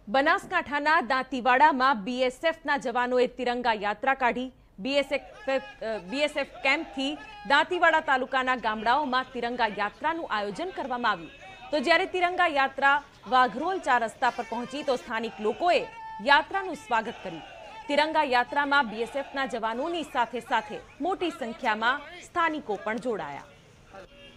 બનાસકાંઠાના દાંતીવાડામાં બીએસએફના જવાનોએ તિરંગા યાત્રા કાઢી। બીએસએફ કેમ્પથી દાંતીવાડા તાલુકાના ગામડાઓમાં તિરંગા યાત્રાનું આયોજન કરવામાં આવ્યું। તો જ્યારે તિરંગા યાત્રા વાઘરોલ 4 રસ્તા પર પહોંચી તો સ્થાનિક લોકોએ યાત્રાનું સ્વાગત કર્યું। તિરંગા યાત્રામાં બીએસએફના જવાનોની સાથે સાથે મોટી સંખ્યામાં સ્થાનિકો પણ જોડાયા।